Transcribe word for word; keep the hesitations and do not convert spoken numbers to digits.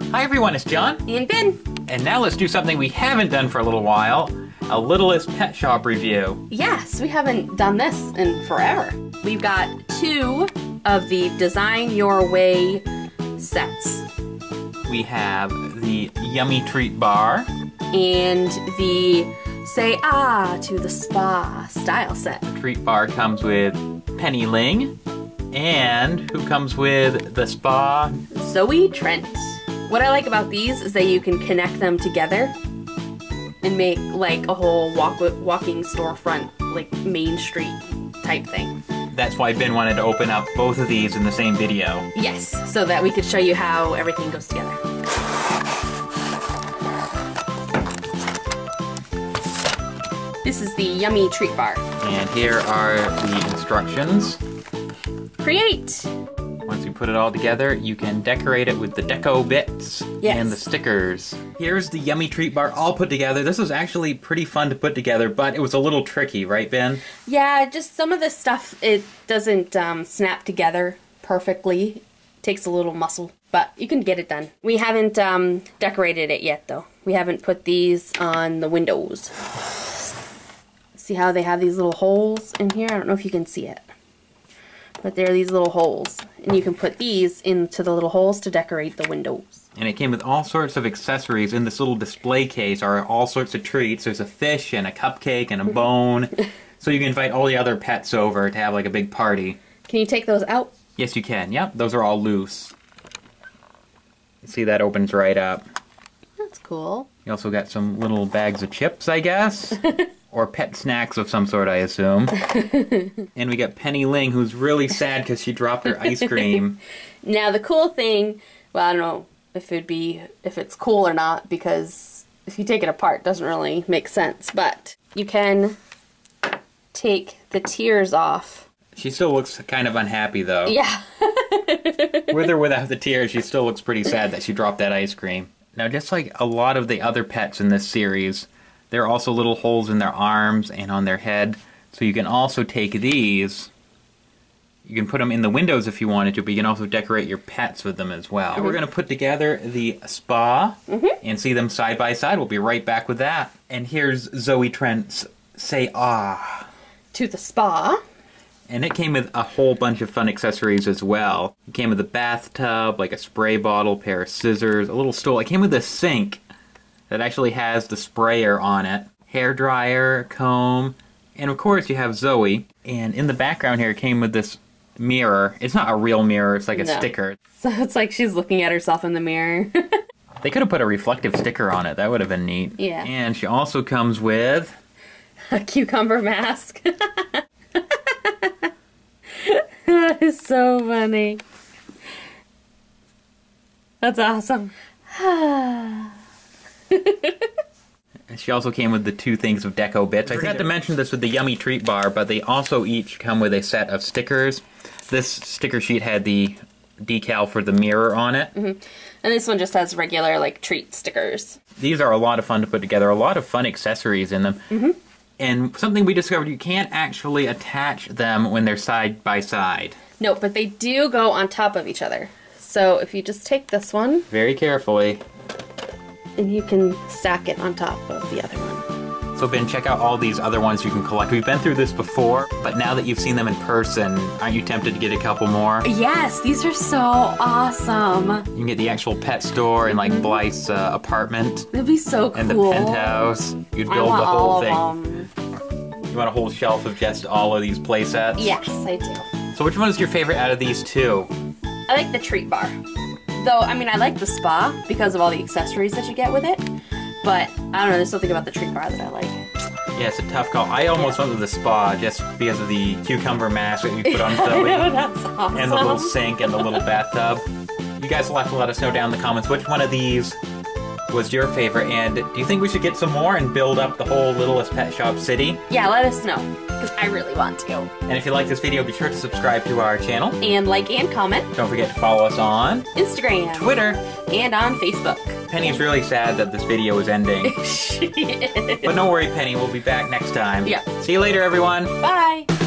Hi everyone, it's John. And Ben. And now let's do something we haven't done for a little while. A Littlest Pet Shop review. Yes, we haven't done this in forever. We've got two of the Design Your Way sets. We have the Yummy Treat Bar. And the Say Ah to the Spa style set. The treat bar comes with Penny Ling. And who comes with the spa? Zoe Trent. What I like about these is that you can connect them together and make like a whole walk walking storefront, like Main Street type thing. That's why Ben wanted to open up both of these in the same video. Yes, so that we could show you how everything goes together. This is the Yummy Treat Bar. And here are the instructions. Create! Once you put it all together, you can decorate it with the deco bits yes. and the stickers. Here's the Yummy Treat Bar all put together. This was actually pretty fun to put together, but it was a little tricky, right, Ben? Yeah, just some of the stuff, it doesn't um, snap together perfectly. It takes a little muscle, but you can get it done. We haven't um, decorated it yet, though. We haven't put these on the windows. See how they have these little holes in here? I don't know if you can see it. But there are these little holes, and you can put these into the little holes to decorate the windows. And it came with all sorts of accessories. In this little display case are all sorts of treats. There's a fish and a cupcake and a bone. So you can invite all the other pets over to have like a big party. Can you take those out? Yes, you can. Yep, those are all loose. See, that opens right up. That's cool. You also got some little bags of chips, I guess. Or pet snacks of some sort, I assume. And we got Penny Ling, who's really sad because she dropped her ice cream. Now the cool thing, well, I don't know if it'd be, if it's cool or not, because if you take it apart, it doesn't really make sense. But you can take the tears off. She still looks kind of unhappy, though. Yeah. With or without the tears, she still looks pretty sad that she dropped that ice cream. Now, just like a lot of the other pets in this series, there are also little holes in their arms and on their head. So you can also take these, you can put them in the windows if you wanted to, but you can also decorate your pets with them as well. Mm-hmm. We're going to put together the spa mm-hmm. and see them side by side. We'll be right back with that. And here's Zoe Trent's Say Ah to the Spa. And it came with a whole bunch of fun accessories as well. It came with a bathtub, like a spray bottle, pair of scissors, a little stool. It came with a sink that actually has the sprayer on it, hair dryer, comb, and of course you have Zoe. And in the background here it came with this mirror. It's not a real mirror, it's like a no. sticker. So it's like she's looking at herself in the mirror. They could have put a reflective sticker on it, that would have been neat. Yeah. And she also comes with a cucumber mask. That is so funny. That's awesome. She also came with the two things of deco bits. I forgot to mention this with the Yummy Treat Bar, but they also each come with a set of stickers. This sticker sheet had the decal for the mirror on it. Mm-hmm. And this one just has regular, like, treat stickers. These are a lot of fun to put together. A lot of fun accessories in them. Mm-hmm. And something we discovered, you can't actually attach them when they're side by side. No, but they do go on top of each other. So if you just take this one... very carefully. And you can stack it on top of the other one. So Ben, check out all these other ones you can collect. We've been through this before, but now that you've seen them in person, aren't you tempted to get a couple more? Yes, these are so awesome. You can get the actual pet store and like Blythe's uh, apartment. That'd be so cool. And the penthouse. You'd build I want the whole all thing. Of them. You want a whole shelf of just all of these play sets? Yes, I do. So which one is your favorite out of these two? I like the treat bar. Though, I mean, I like the spa because of all the accessories that you get with it. But, I don't know, there's something about the treat bar that I like. Yeah, it's a tough call. I almost yeah. went with the spa just because of the cucumber mask that you put on Zoe. I know, that's awesome. And the little sink and the little bathtub. You guys will have to let us know down in the comments which one of these was your favorite, and do you think we should get some more and build up the whole Littlest Pet Shop city? Yeah, let us know, because I really want to. And if you like this video, be sure to subscribe to our channel. And like and comment. Don't forget to follow us on Instagram, Twitter, and on Facebook. Penny's really sad that this video is ending. She is. But don't worry, Penny, we'll be back next time. Yeah. See you later, everyone. Bye.